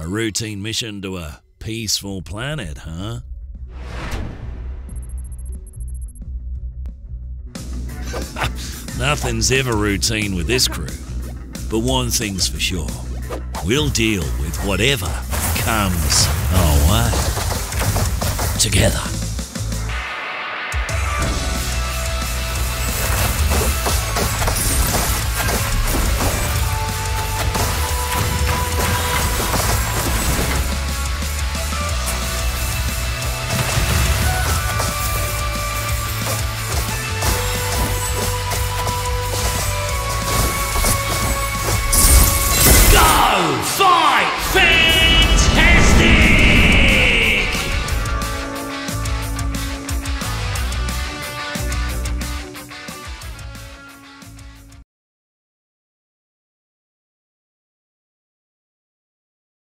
A routine mission to a peaceful planet, huh? Nothing's ever routine with this crew. But one thing's for sure. We'll deal with whatever comes our way. Together.